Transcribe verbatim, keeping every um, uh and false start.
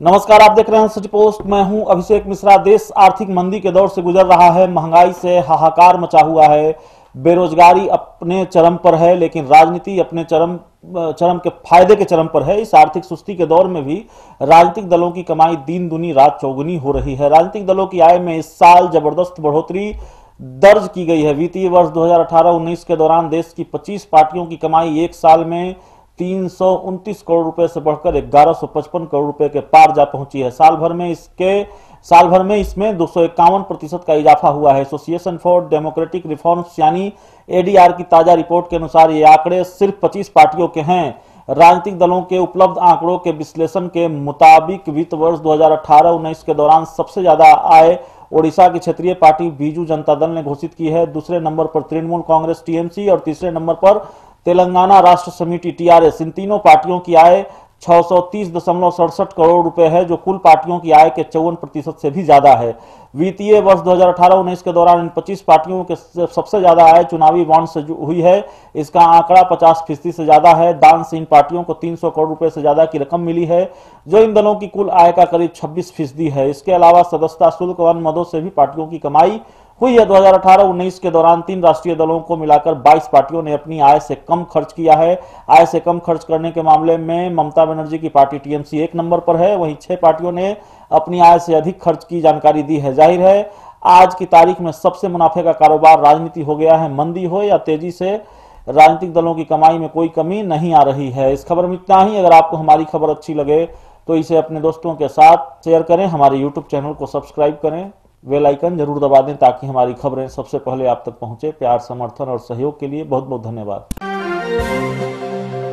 नमस्कार, आप देख रहे हैं सच पोस्ट। मैं हूं अभिषेक मिश्रा। देश आर्थिक मंदी के दौर से गुजर रहा है। महंगाई से हाहाकार मचा हुआ है। बेरोजगारी अपने चरम पर है, लेकिन राजनीति अपने चरम चरम के फायदे के चरम पर है। इस आर्थिक सुस्ती के दौर में भी राजनीतिक दलों की कमाई दिन दुनी रात चौगुनी हो रही है। राजनीतिक दलों की आय में इस साल जबरदस्त बढ़ोतरी दर्ज की गई है। वित्तीय वर्ष दो हज़ार अठारह उन्नीस के दौरान देश की पच्चीस पार्टियों की कमाई एक साल में तीन सौ उनतीस करोड़ रुपए से बढ़कर ग्यारह सौ पचपन करोड़ रुपए के पार जा पहुंची है। साल भर में इसके साल भर में इसमें दो सौ इक्यावन प्रतिशत का इजाफा हुआ है। एसोसिएशन फॉर डेमोक्रेटिक रिफॉर्म्स यानी एडीआर की ताजा रिपोर्ट के अनुसार ये आंकड़े सिर्फ पच्चीस पार्टियों के हैं। राजनीतिक दलों के उपलब्ध आंकड़ों के विश्लेषण के मुताबिक वित्त वर्ष दो हज़ार अठारह उन्नीस के दौरान सबसे ज्यादा आय ओडिशा की क्षेत्रीय पार्टी बीजू जनता दल ने घोषित की है। दूसरे नंबर पर तृणमूल कांग्रेस टीएमसी और तीसरे नंबर पर तेलंगाना राष्ट्र समिति टीआरएस। इन तीनों पार्टियों की आय छह सौ तीस दशमलव सड़सठ करोड़ रुपए है, जो कुल पार्टियों की आय के चौवन प्रतिशत से भी ज्यादा है। वित्तीय वर्ष दो हज़ार अठारह उन्नीस के दौरान इन पच्चीस पार्टियों के सबसे ज्यादा आय चुनावी बॉन्ड से हुई है। इसका आंकड़ा पचास फीसदी से ज्यादा है। दान से इन पार्टियों को तीन सौ करोड़ रुपए से ज्यादा की रकम मिली है, जो इन दलों की कुल आय का करीब छब्बीस फीसदी है। इसके अलावा सदस्यता शुल्क व अन्य मदों से भी पार्टियों की कमाई हुई है। दो हज़ार अठारह उन्नीस के दौरान तीन राष्ट्रीय दलों को मिलाकर बाईस पार्टियों ने अपनी आय से कम खर्च किया है। आय से कम खर्च करने के मामले में ममता बनर्जी की पार्टी टीएमसी एक नंबर पर है। वहीं छह पार्टियों ने अपनी आय से अधिक खर्च की जानकारी दी है। जाहिर है आज की तारीख में सबसे मुनाफे का कारोबार राजनीति हो गया है। मंदी हो या तेजी से राजनीतिक दलों की कमाई में कोई कमी नहीं आ रही है। इस खबर में इतना ही। अगर आपको हमारी खबर अच्छी लगे तो इसे अपने दोस्तों के साथ शेयर करें। हमारे यूट्यूब चैनल को सब्सक्राइब करें, बेल आइकन जरूर दबा दें ताकि हमारी खबरें सबसे पहले आप तक पहुंचे। प्यार, समर्थन और सहयोग के लिए बहुत बहुत धन्यवाद।